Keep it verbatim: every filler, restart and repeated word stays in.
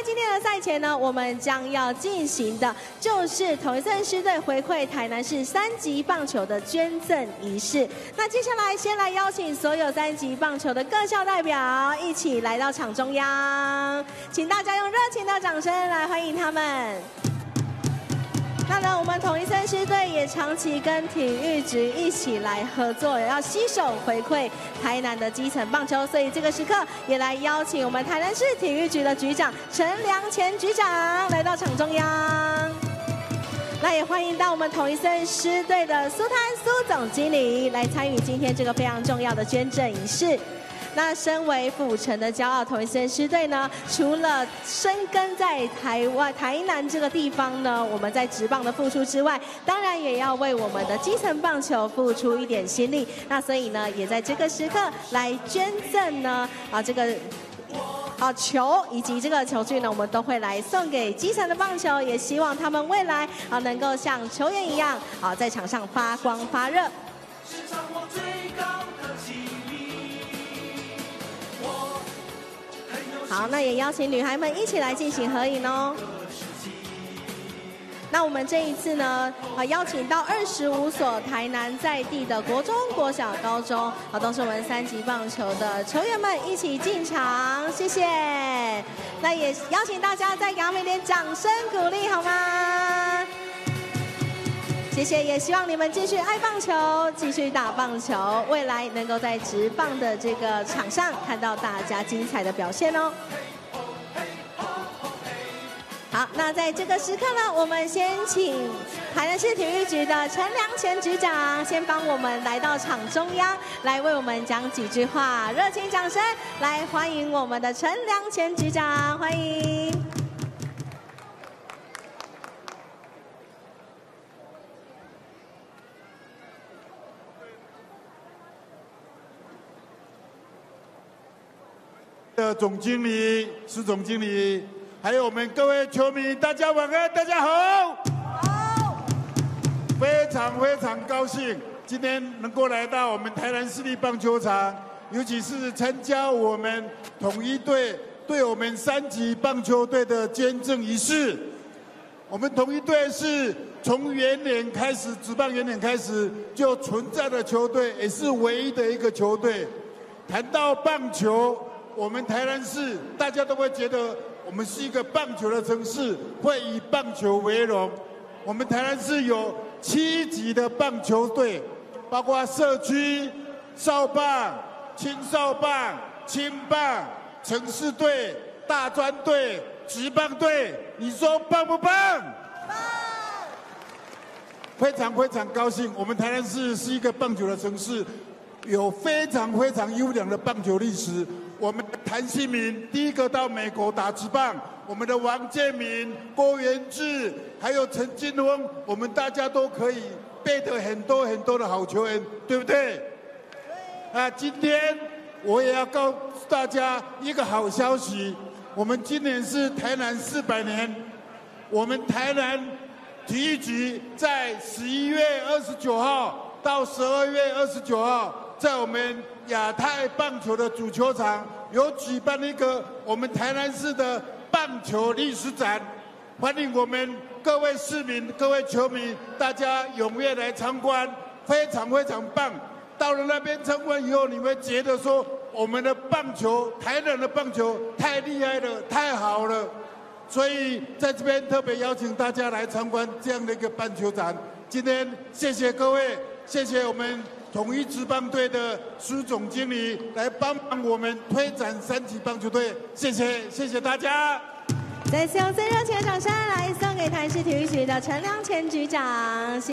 今天的赛前呢，我们将要进行的就是统一森狮队回馈台南市三级棒球的捐赠仪式。那接下来先来邀请所有三级棒球的各校代表一起来到场中央，请大家用热情的掌声来欢迎他们。 那呢，我们统一森狮队也长期跟体育局一起来合作，也要携手回馈台南的基层棒球，所以这个时刻也来邀请我们台南市体育局的局长陈良乾局长来到场中央。那也欢迎到我们统一森狮队的苏滩苏总经理来参与今天这个非常重要的捐赠仪式。 那身为府城的骄傲，统一森狮队呢，除了深耕在台湾台南这个地方呢，我们在职棒的付出之外，当然也要为我们的基层棒球付出一点心力。那所以呢，也在这个时刻来捐赠呢，啊这个。 好球以及这个球具呢，我们都会来送给基层的棒球，也希望他们未来啊能够像球员一样啊在场上发光发热。 好，那也邀请女孩们一起来进行合影哦。那我们这一次呢，啊，邀请到二十五所台南在地的国中、国小、高中，啊，都是我们三级棒球的球员们一起进场，谢谢。那也邀请大家再给他们一点掌声鼓励，好吗？ 谢谢，也希望你们继续爱棒球，继续打棒球，未来能够在职棒的这个场上看到大家精彩的表现哦。好，那在这个时刻呢，我们先请台南市体育局的陈良乾局长先帮我们来到场中央，来为我们讲几句话，热情掌声来欢迎我们的陈良乾局长，欢迎。 的总经理、施总经理，还有我们各位球迷，大家晚安，大家好。好。非常非常高兴，今天能够来到我们台南市立棒球场，尤其是参加我们统一队对我们三级棒球队的捐赠仪式。我们统一队是从元年开始，职棒元年开始就存在的球队，也是唯一的一个球队。谈到棒球。 我们台南市大家都会觉得我们是一个棒球的城市，会以棒球为荣。我们台南市有七级的棒球队，包括社区、少棒、青少棒、青棒、城市队、大专队、职棒队。你说棒不棒？棒！非常非常高兴，我们台南市是一个棒球的城市，有非常非常优良的棒球历史。 我们的谭新民第一个到美国打职棒，我们的王建民、郭元志，还有陈金峰，我们大家都可以背得很多很多的好球员，对不对？对。啊，今天我也要告诉大家一个好消息，我们今年是台南四百年，我们台南体育局在十一月二十九号到十二月二十九号。 在我们亚太棒球的主球场有举办一个我们台南市的棒球历史展，欢迎我们各位市民、各位球迷，大家踊跃来参观，非常非常棒。到了那边参观以后，你会觉得说我们的棒球，台南的棒球太厉害了，太好了。所以在这边特别邀请大家来参观这样的一个棒球展。今天谢谢各位，谢谢我们。 统一职棒队的苏总经理来帮忙我们推展三级棒球队，谢谢，谢谢大家。 再次用最热情的掌声来送给台南市体育局的陈良乾局长。